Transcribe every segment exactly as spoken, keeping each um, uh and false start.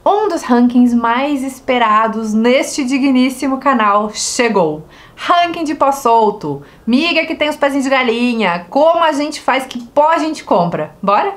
Um dos rankings mais esperados neste digníssimo canal chegou. Ranking de pó solto. Miga que tem os pezinhos de galinha. Como a gente faz, que pó a gente compra. Bora?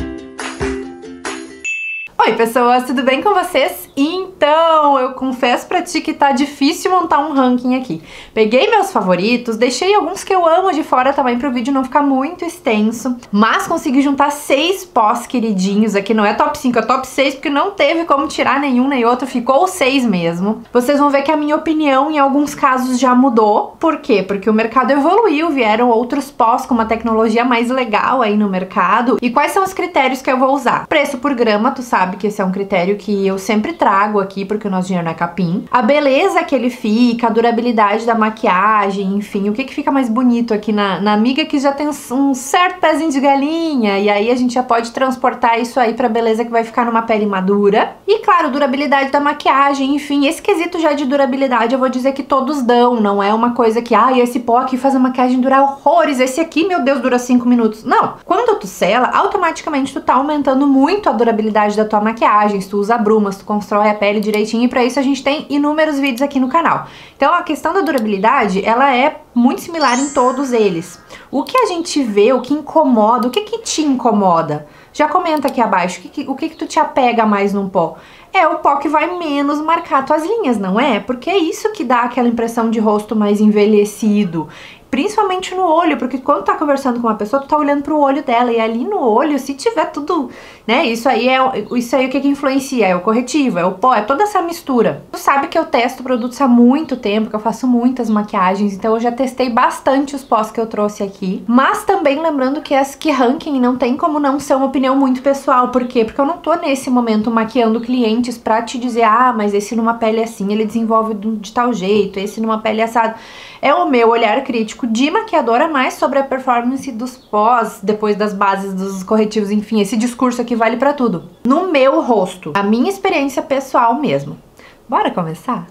Oi pessoas, tudo bem com vocês? Então, eu confesso pra ti que tá difícil montar um ranking aqui. Peguei meus favoritos, deixei alguns que eu amo de fora também pro vídeo não ficar muito extenso, mas consegui juntar seis pós queridinhos aqui, não é top cinco, é top seis, porque não teve como tirar nenhum nem outro, ficou seis mesmo. Vocês vão ver que a minha opinião em alguns casos já mudou. Por quê? Porque o mercado evoluiu, vieram outros pós com uma tecnologia mais legal aí no mercado. E quais são os critérios que eu vou usar? Preço por grama, tu sabe que esse é um critério que eu sempre trago aqui, porque o nosso dinheiro não é capim. A beleza que ele fica, a durabilidade da maquiagem, enfim, o que que fica mais bonito aqui na, na amiga que já tem um certo pezinho de galinha, e aí a gente já pode transportar isso aí pra beleza que vai ficar numa pele madura. E claro, durabilidade da maquiagem, enfim, esse quesito já de durabilidade eu vou dizer que todos dão, não é uma coisa que, ah, esse pó aqui faz a maquiagem durar horrores, esse aqui, meu Deus, dura cinco minutos. Não, quando tu sela, automaticamente tu tá aumentando muito a durabilidade da tua maquiagem, se tu usa brumas, tu constrói a pele direitinho, e pra isso a gente tem inúmeros vídeos aqui no canal. Então a questão da durabilidade, ela é muito similar em todos eles. O que a gente vê, o que incomoda, o que que te incomoda? Já comenta aqui abaixo, o que que, o que que tu te apega mais num pó? É o pó que vai menos marcar tuas linhas, não é? Porque é isso que dá aquela impressão de rosto mais envelhecido. Principalmente no olho, porque quando tá conversando com uma pessoa, tu tá olhando pro olho dela, e ali no olho, se tiver tudo, né, isso aí é, isso aí o que que influencia? É o corretivo, é o pó, é toda essa mistura. Tu sabe que eu testo produtos há muito tempo, que eu faço muitas maquiagens, então eu já testei bastante os pós que eu trouxe aqui, mas também lembrando que as que ranking não tem como não ser uma opinião muito pessoal. Por quê? Porque eu não tô nesse momento maquiando clientes pra te dizer, ah, mas esse numa pele assim, ele desenvolve de tal jeito, esse numa pele assado. É o meu olhar crítico de maquiadora mais sobre a performance dos pós, depois das bases dos corretivos, enfim, esse discurso aqui vale pra tudo. No meu rosto, a minha experiência pessoal mesmo. Bora começar?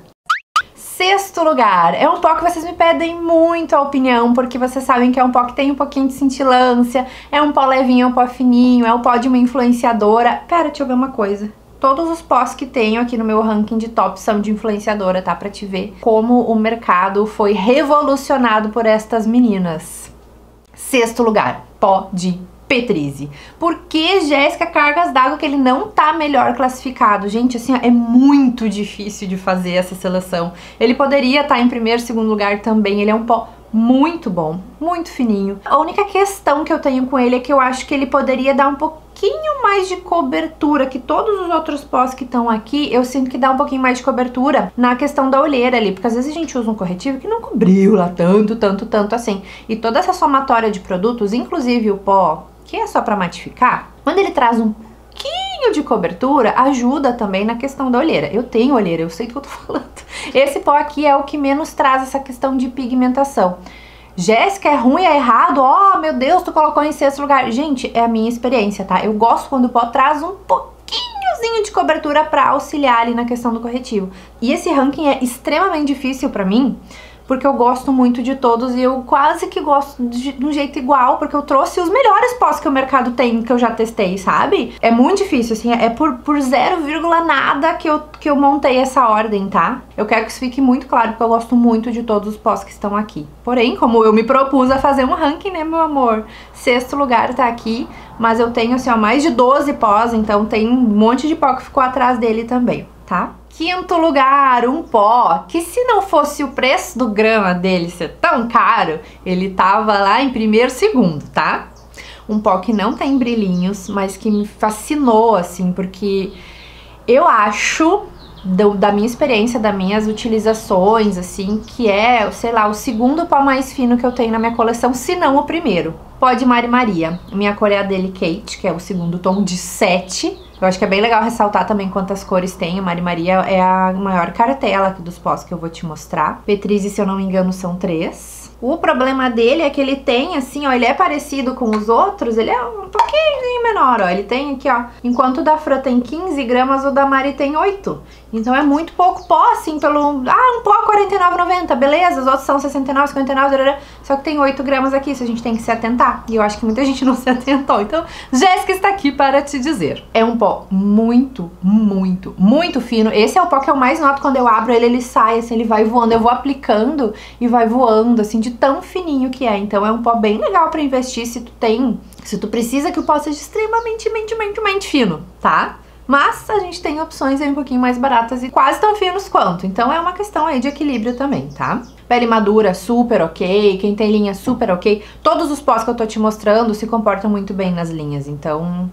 Sexto lugar, é um pó que vocês me pedem muito a opinião, porque vocês sabem que é um pó que tem um pouquinho de cintilância, é um pó levinho, é um pó fininho, é um pó de uma influenciadora. Pera, deixa eu ver uma coisa. Todos os pós que tenho aqui no meu ranking de top são de influenciadora, tá? Pra te ver como o mercado foi revolucionado por estas meninas. Sexto lugar, pó de Petrize. Por que, Jéssica, cargas d'água que ele não tá melhor classificado? Gente, assim, ó, é muito difícil de fazer essa seleção. Ele poderia estar em primeiro, segundo lugar também. Ele é um pó muito bom, muito fininho. A única questão que eu tenho com ele é que eu acho que ele poderia dar um pouquinho mais de cobertura, que todos os outros pós que estão aqui, eu sinto que dá um pouquinho mais de cobertura na questão da olheira ali, porque às vezes a gente usa um corretivo que não cobriu lá tanto, tanto, tanto assim. E toda essa somatória de produtos, inclusive o pó, que é só pra matificar, quando ele traz um pouquinho de cobertura, ajuda também na questão da olheira. Eu tenho olheira, eu sei do que eu tô falando. Esse pó aqui é o que menos traz essa questão de pigmentação. Jéssica, é ruim, é errado? Oh, meu Deus, tu colocou em sexto lugar. Gente, é a minha experiência, tá? Eu gosto quando o pó traz um pouquinhozinho de cobertura pra auxiliar ali na questão do corretivo. E esse ranking é extremamente difícil pra mim, porque eu gosto muito de todos e eu quase que gosto de, de um jeito igual, porque eu trouxe os melhores pós que o mercado tem, que eu já testei, sabe? É muito difícil, assim, é por, por zero, nada que eu, que eu montei essa ordem, tá? Eu quero que isso fique muito claro, porque eu gosto muito de todos os pós que estão aqui. Porém, como eu me propus a fazer um ranking, né, meu amor? Sexto lugar tá aqui, mas eu tenho, assim, ó, mais de doze pós, então tem um monte de pó que ficou atrás dele também, tá? Quinto lugar, um pó que, se não fosse o preço do grama dele ser tão caro, ele tava lá em primeiro, segundo, tá? Um pó que não tem brilhinhos, mas que me fascinou, assim, porque eu acho, do, da minha experiência, das minhas utilizações, assim, que é, sei lá, o segundo pó mais fino que eu tenho na minha coleção, se não o primeiro. Pó de Mari Maria. Minha cor é a Delicate, que é o segundo tom de sete. Eu acho que é bem legal ressaltar também quantas cores tem. A Mari Maria é a maior cartela aqui dos pós que eu vou te mostrar. Petrize, se eu não me engano, são três. O problema dele é que ele tem, assim, ó, ele é parecido com os outros, ele é um pouquinho menor, ó. Ele tem aqui, ó, enquanto o da Fran tem quinze gramas, o da Mari tem oito. Então é muito pouco pó, assim, pelo... Ah, um pó quarenta e nove reais e noventa centavos, beleza, os outros são sessenta e nove, cinquenta e nove, só que tem oito gramas aqui, isso a gente tem que se atentar. E eu acho que muita gente não se atentou. Então, Jéssica está aqui para te dizer. É um pó muito, muito, muito fino. Esse é o pó que eu mais noto quando eu abro ele, ele sai, assim, ele vai voando. Eu vou aplicando e vai voando, assim, de tão fininho que é. Então é um pó bem legal pra investir se tu tem, se tu precisa que o pó seja extremamente, mente, mente, mente fino, tá? Mas a gente tem opções aí um pouquinho mais baratas e quase tão finos quanto. Então é uma questão aí de equilíbrio também, tá? Pele madura, super ok. Quem tem linha, super ok. Todos os pós que eu tô te mostrando se comportam muito bem nas linhas. Então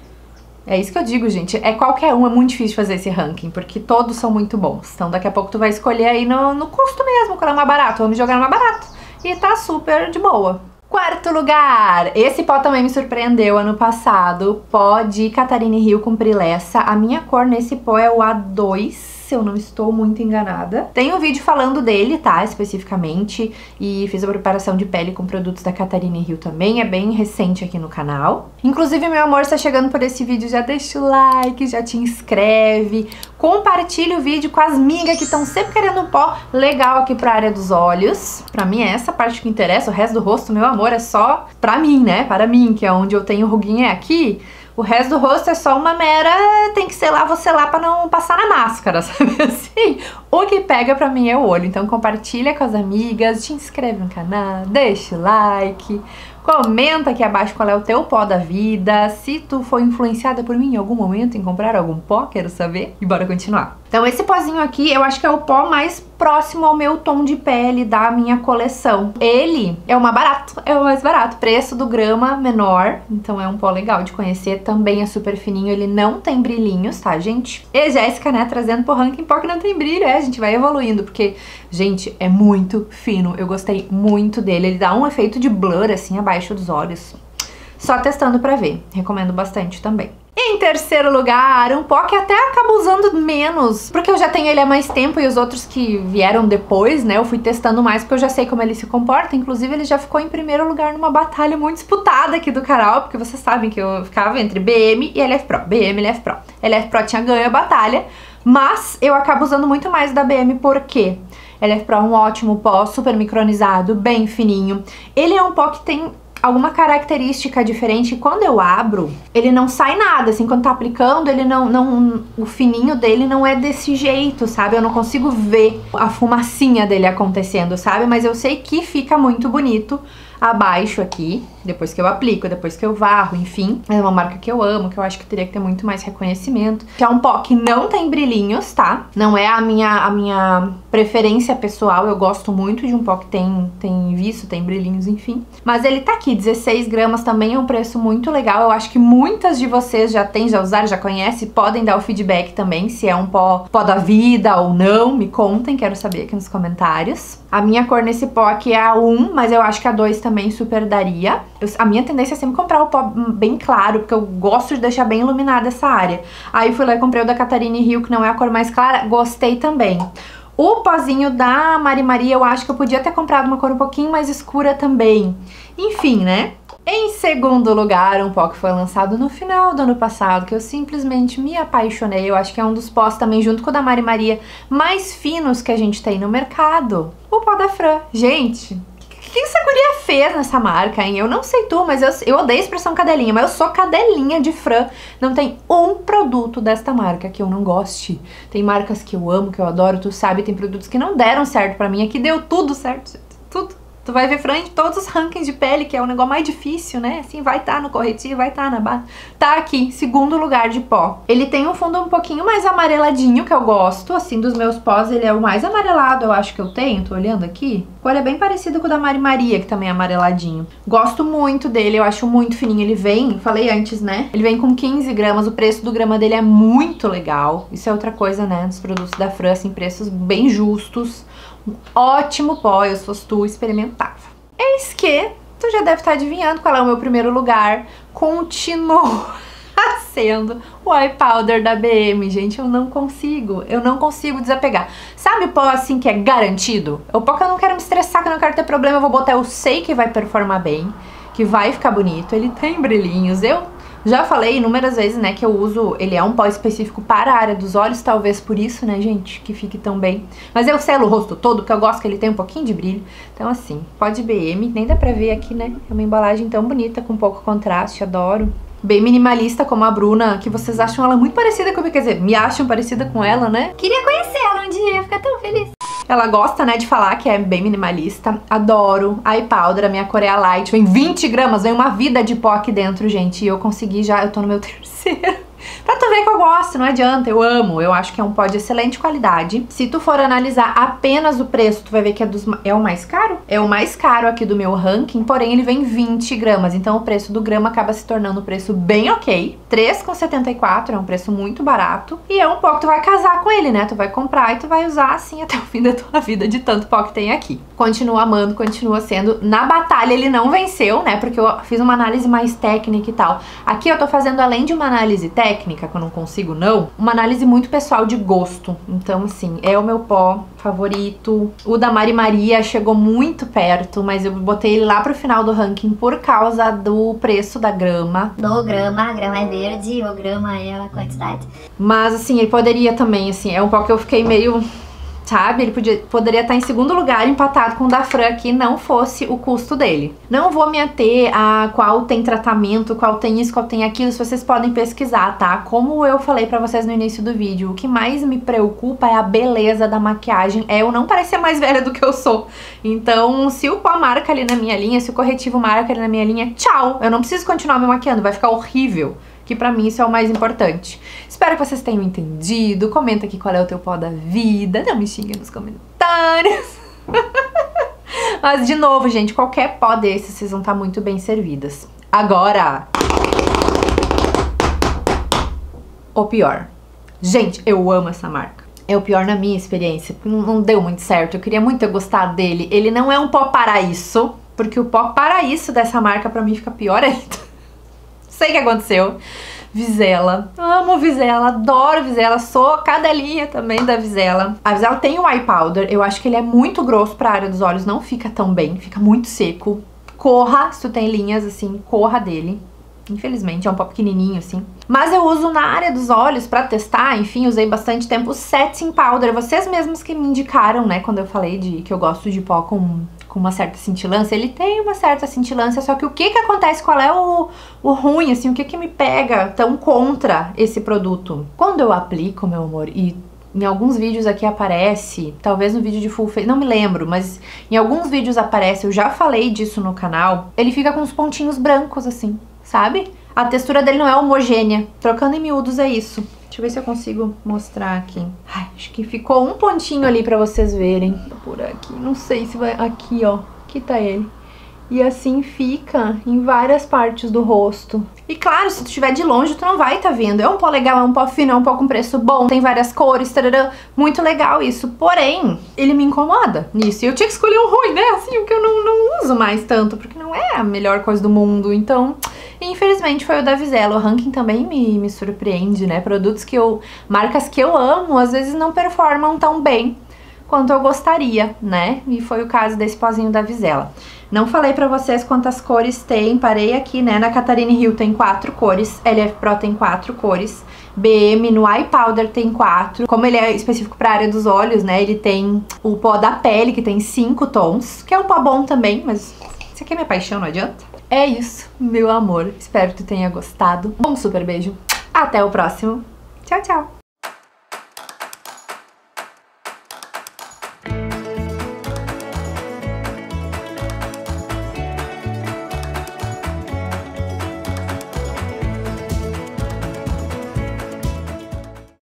é isso que eu digo, gente. É qualquer um, é muito difícil fazer esse ranking, porque todos são muito bons. Então daqui a pouco tu vai escolher aí no, no custo mesmo, qual é mais barato. Vamos jogar no mais barato. E tá super de boa. Quarto lugar, esse pó também me surpreendeu ano passado, pó de Catarina Rio com Prilessa. A minha cor nesse pó é o A dois, se eu não estou muito enganada. Tem um vídeo falando dele, tá, especificamente, e fiz a preparação de pele com produtos da Catarina Rio também, é bem recente aqui no canal. Inclusive, meu amor, está chegando por esse vídeo, já deixa o like, já te inscreve, compartilha o vídeo com as migas que estão sempre querendo um pó legal aqui pra área dos olhos. Pra mim é essa parte que interessa, o resto do rosto, meu amor, é só pra mim, né, para mim, que é onde eu tenho ruguinha é aqui. O resto do rosto é só uma mera, tem que selar, vou selar pra não passar na máscara, sabe assim? O que pega pra mim é o olho, então compartilha com as amigas, te inscreve no canal, deixa o like, comenta aqui abaixo qual é o teu pó da vida, se tu foi influenciada por mim em algum momento em comprar algum pó, quero saber, e bora continuar. Então esse pozinho aqui, eu acho que é o pó mais próximo ao meu tom de pele da minha coleção. Ele é o mais barato, é o mais barato, preço do grama menor, então é um pó legal de conhecer, também é super fininho, ele não tem brilhinhos, tá, gente? E Jéssica, né, trazendo pro ranking pó que não tem brilho, é, a gente vai evoluindo, porque, gente, é muito fino, eu gostei muito dele, ele dá um efeito de blur, assim, abaixo dos olhos, só testando pra ver, recomendo bastante também. Em terceiro lugar, um pó que até acabo usando menos, porque eu já tenho ele há mais tempo e os outros que vieram depois, né, eu fui testando mais porque eu já sei como ele se comporta. Inclusive ele já ficou em primeiro lugar numa batalha muito disputada aqui do canal, porque vocês sabem que eu ficava entre B M e L F Pro, B M e L F Pro. L F Pro tinha ganho a batalha, mas eu acabo usando muito mais da B M porque L F Pro é um ótimo pó, super micronizado, bem fininho. Ele é um pó que tem alguma característica diferente, quando eu abro, ele não sai nada, assim, quando tá aplicando, ele não, não, o fininho dele não é desse jeito, sabe? Eu não consigo ver a fumacinha dele acontecendo, sabe? Mas eu sei que fica muito bonito abaixo aqui, depois que eu aplico, depois que eu varro, enfim. É uma marca que eu amo, que eu acho que teria que ter muito mais reconhecimento. Que é um pó que não tem brilhinhos, tá? Não é a minha, a minha preferência pessoal, eu gosto muito de um pó que tem, tem viço, tem brilhinhos, enfim. Mas ele tá aqui, dezesseis gramas, também é um preço muito legal. Eu acho que muitas de vocês já têm, já usaram, já conhecem, podem dar o feedback também, se é um pó, pó da vida ou não, me contem, quero saber aqui nos comentários. A minha cor nesse pó aqui é a um, mas eu acho que a dois também super daria. Eu, a minha tendência é sempre comprar o pó bem claro, porque eu gosto de deixar bem iluminada essa área. Aí fui lá e comprei o da Catarina Rio, que não é a cor mais clara, gostei também. O pozinho da Mari Maria, eu acho que eu podia ter comprado uma cor um pouquinho mais escura também. Enfim, né? Em segundo lugar, um pó que foi lançado no final do ano passado, que eu simplesmente me apaixonei. Eu acho que é um dos pós também, junto com o da Mari Maria, mais finos que a gente tem no mercado. O pó da Fran. Gente, o que essa guria fez nessa marca, hein? Eu não sei tu, mas eu, eu odeio a expressão cadelinha, mas eu sou cadelinha de Fran. Não tem um produto desta marca que eu não goste. Tem marcas que eu amo, que eu adoro, tu sabe, tem produtos que não deram certo pra mim. Aqui deu tudo certo, gente. Tudo. Tu vai ver Fran em todos os rankings de pele, que é o negócio mais difícil, né? Assim, vai estar tá no corretivo, vai estar tá na base. Tá aqui, segundo lugar de pó. Ele tem um fundo um pouquinho mais amareladinho, que eu gosto. Assim, dos meus pós, ele é o mais amarelado, eu acho que eu tenho. Tô olhando aqui. A cor é bem parecida com o da Mari Maria, que também é amareladinho. Gosto muito dele, eu acho muito fininho. Ele vem, falei antes, né? Ele vem com quinze gramas, o preço do grama dele é muito legal. Isso é outra coisa, né? Dos produtos da Fran, assim, preços bem justos. Um ótimo pó, eu se fosse tu, experimentava. Eis que tu já deve estar adivinhando qual é o meu primeiro lugar. Continuo sendo o eye powder da B M, gente. Eu não consigo, eu não consigo desapegar. Sabe o pó assim que é garantido? O pó que eu não quero me estressar, que eu não quero ter problema, eu vou botar, eu sei que vai performar bem, que vai ficar bonito, ele tem brilhinhos. Eu já falei inúmeras vezes, né, que eu uso, ele é um pó específico para a área dos olhos, talvez por isso, né, gente, que fique tão bem. Mas eu selo o rosto todo, porque eu gosto que ele tem um pouquinho de brilho. Então, assim, pó de B M, nem dá pra ver aqui, né, é uma embalagem tão bonita, com pouco contraste, adoro. Bem minimalista como a Bruna, que vocês acham ela muito parecida comigo, quer dizer, me acham parecida com ela, né? Queria conhecer ela um dia, ia ficar tão feliz. Ela gosta, né, de falar que é bem minimalista. Adoro. Eye powder, a minha cor é a light. Vem vinte gramas, vem uma vida de pó aqui dentro, gente. E eu consegui já, eu tô no meu terceiro. Pra tu ver que eu gosto, não adianta, eu amo. Eu acho que é um pó de excelente qualidade. Se tu for analisar apenas o preço, tu vai ver que é, dos, é o mais caro. É o mais caro aqui do meu ranking, porém ele vem vinte gramas. Então o preço do grama acaba se tornando um preço bem ok. três reais e setenta e quatro centavos, é um preço muito barato. E é um pó que tu vai casar com ele, né? Tu vai comprar e tu vai usar assim até o fim da tua vida, de tanto pó que tem aqui. Continuo amando, continua sendo. Na batalha ele não venceu, né? Porque eu fiz uma análise mais técnica e tal. Aqui eu tô fazendo, além de uma análise técnica, que eu não consigo não, uma análise muito pessoal de gosto. Então, assim, é o meu pó favorito. O da Mari Maria chegou muito perto, mas eu botei ele lá pro final do ranking por causa do preço da grama. Do grama, a grama é verde, o grama é a quantidade. Mas, assim, ele poderia também, assim, é um pó que eu fiquei meio... Sabe? Ele podia, poderia estar em segundo lugar, empatado com o da Fran aqui, não fosse o custo dele. Não vou me ater a qual tem tratamento, qual tem isso, qual tem aquilo, se vocês podem pesquisar, tá? Como eu falei pra vocês no início do vídeo, o que mais me preocupa é a beleza da maquiagem, é eu não parecer mais velha do que eu sou. Então, se o pó marca ali na minha linha, se o corretivo marca ali na minha linha, tchau! Eu não preciso continuar me maquiando, vai ficar horrível. Que pra mim isso é o mais importante. Espero que vocês tenham entendido. Comenta aqui qual é o teu pó da vida. Não me xinga nos comentários. Mas, de novo, gente, qualquer pó desse, vocês vão estar muito bem servidas. Agora... o pior. Gente, eu amo essa marca. É o pior na minha experiência. Não, não deu muito certo. Eu queria muito ter gostado dele. Ele não é um pó para isso. Porque o pó para isso dessa marca, pra mim, fica pior ainda. Sei o que aconteceu. Visela. Amo Visela, adoro Visela, sou cadelinha também da Visela. A Visela tem o eye powder, eu acho que ele é muito grosso pra área dos olhos, não fica tão bem, fica muito seco. Corra, se tu tem linhas assim, corra dele. Infelizmente, é um pó pequenininho assim. Mas eu uso na área dos olhos pra testar, enfim, usei bastante tempo o Setting Powder. Vocês mesmos que me indicaram, né, quando eu falei de que eu gosto de pó com... com uma certa cintilância, ele tem uma certa cintilância, só que o que que acontece, qual é o, o ruim, assim, o que que me pega tão contra esse produto? Quando eu aplico, meu amor, e em alguns vídeos aqui aparece, talvez no vídeo de full face, não me lembro, mas em alguns vídeos aparece, eu já falei disso no canal, ele fica com uns pontinhos brancos, assim, sabe? A textura dele não é homogênea, trocando em miúdos é isso. Deixa eu ver se eu consigo mostrar aqui. Ai, acho que ficou um pontinho ali pra vocês verem. Por aqui, não sei se vai... Aqui, ó. Aqui tá ele. E assim fica em várias partes do rosto. E claro, se tu estiver de longe, tu não vai tá vendo. É um pó legal, é um pó fino, é um pó com preço bom, tem várias cores, tarará. Muito legal isso. Porém, ele me incomoda nisso. E eu tinha que escolher um ruim, né? Assim, o que eu não, não uso mais tanto, porque não é a melhor coisa do mundo. Então... infelizmente foi o da Visela. O ranking também me, me surpreende, né? Produtos que eu... marcas que eu amo, às vezes não performam tão bem quanto eu gostaria, né? E foi o caso desse pozinho da Visela. Não falei pra vocês quantas cores tem, parei aqui, né? Na Catarina Hill tem quatro cores, L F Pro tem quatro cores, B M no Eye Powder tem quatro. Como ele é específico pra área dos olhos, né? Ele tem o pó da pele, que tem cinco tons, que é um pó bom também, mas isso aqui é minha paixão, não adianta. É isso, meu amor. Espero que tu tenha gostado. Um super beijo. Até o próximo. Tchau, tchau.